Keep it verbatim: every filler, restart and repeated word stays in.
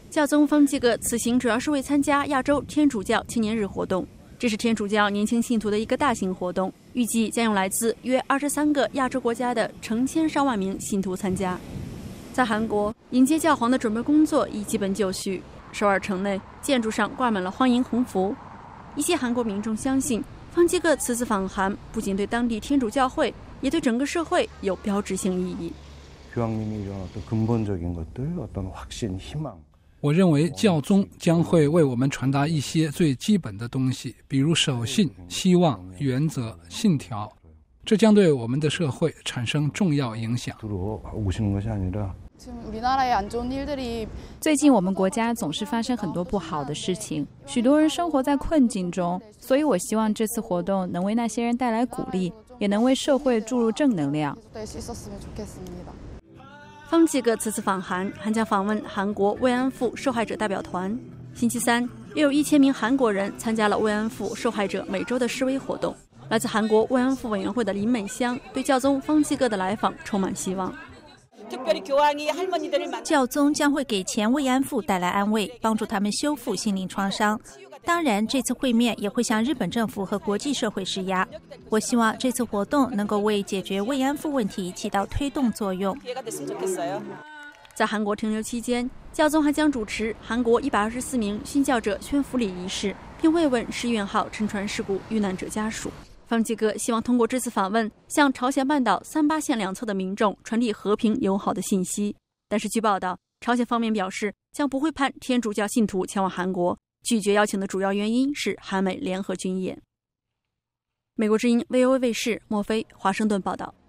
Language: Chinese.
教宗方济各此行主要是为参加亚洲天主教青年日活动，这是天主教年轻信徒的一个大型活动，预计将有来自约二十三个亚洲国家的成千上万名信徒参加。在韩国，迎接教皇的准备工作已基本就绪，首尔城内建筑上挂满了欢迎横幅。一些韩国民众相信，方济各此次访韩不仅对当地天主教会，也对整个社会有标志性意义。 我认为教宗将会为我们传达一些最基本的东西，比如守信、希望、原则、信条，这将对我们的社会产生重要影响。 最近我们国家总是发生很多不好的事情，许多人生活在困境中，所以我希望这次活动能为那些人带来鼓励，也能为社会注入正能量。 方济各此次访韩，还将访问韩国慰安妇受害者代表团。星期三，约有一千名韩国人参加了慰安妇受害者每周的示威活动。来自韩国慰安妇委员会的林美香对教宗方济各的来访充满希望。 教宗将会给前慰安妇带来安慰，帮助他们修复心灵创伤。当然，这次会面也会向日本政府和国际社会施压。我希望这次活动能够为解决慰安妇问题起到推动作用。 在韩国停留期间，教宗还将主持韩国一百二十四名殉教者宣抚礼仪式，并慰问世运号沉船事故遇难者家属。方济各希望通过这次访问，向朝鲜半岛三八线两侧的民众传递和平友好的信息。但是据报道，朝鲜方面表示将不会派天主教信徒前往韩国，拒绝邀请的主要原因是韩美联合军演。美国之音 V O A 卫视，莫非华盛顿报道。